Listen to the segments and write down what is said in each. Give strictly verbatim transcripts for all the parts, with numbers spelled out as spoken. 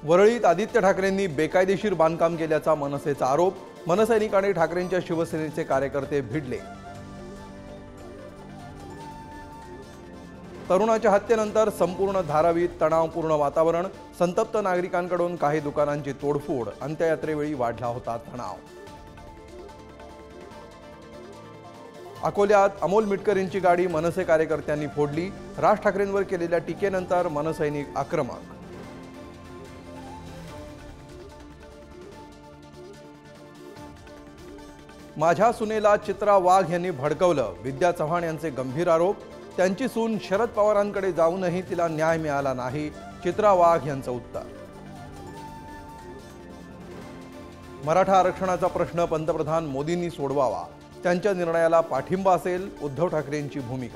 वरळीत आदित्य ठाकरेंनी बेकायदेशीर बांधकाम केल्याचा मनसेचा आरोप। मनसैनिकांनी ठाकरेंच्या शिवसेनेचे कार्यकर्ते भिडले। तरुणाच्या हत्येनंतर संपूर्ण धारावीत तणावपूर्ण वातावरण। संतप्त नागरिकांकडून काही दुकानांची तोडफोड। अंत्ययात्रेवेळी वाढला होता तणाव। अकोल्यात अमोल मिटकरींची गाडी मनसे कार्यकर्त्यांनी फोडली। राज ठाकरेंवर केलेल्या टीकेनंतर मनसैनिक आक्रमक। माझ्या सुनेला चित्रा वाघ यांनी भडकवलं। विद्या चव्हाण यांचे गंभीर आरोप। त्यांची सून शरद पवारांकडे जाऊनही तिला न्याय मिळाला नाही। चित्रा वाघ यांचं उत्तर। मराठा आरक्षणाचा प्रश्न पंतप्रधान मोदींनी सोडवावा। त्यांच्या निर्णयाला पाठिंबा असेल उद्धव ठाकरेंची भूमिका।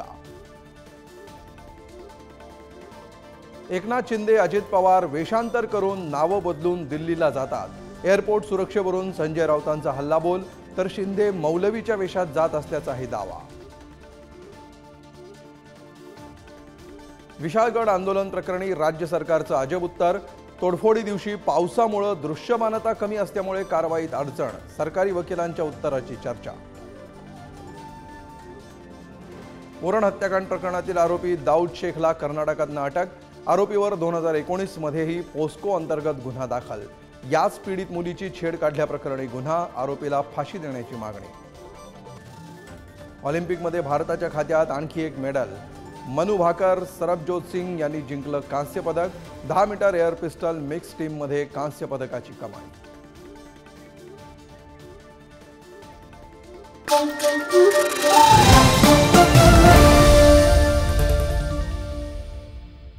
एकनाथ शिंदे अजित पवार वेषांतर करून नाव बदलून दिल्लीला जातात। एअरपोर्ट सुरक्षेवरून संजय राऊतांचा हल्लाबोल, तर शिंदे मौलवीच्या वेशात जात असल्याचाही दावा। विशाळगड आंदोलन प्रकरणी राज्य सरकारचं अजब उत्तर। तोडफोडी दिवशी पावसामुळे दृश्यमानता कमी असल्यामुळे कारवाईत अडचण। सरकारी वकिलांच्या उत्तराची चर्चा। उरण हत्याकांड प्रकरणातील आरोपी दाऊद शेखला कर्नाटकातनं अटक। आरोपीवर दोन हजार एकोणीस मध्येही पोस्को अंतर्गत गुन्हा दाखल। याच पीडित मुलीची छेड काढल्याप्रकरणी गुन्हा। आरोपीला फाशी देण्याची मागणी। ऑलिम्पिकमध्ये भारताच्या खात्यात आणखी एक मेडल। मनु भाकर, सरबजोत सिंग यांनी जिंकलं कांस्य पदक। दहा मीटर एअर पिस्टल मिक्स टीममध्ये कांस्य पदकाची कमाई।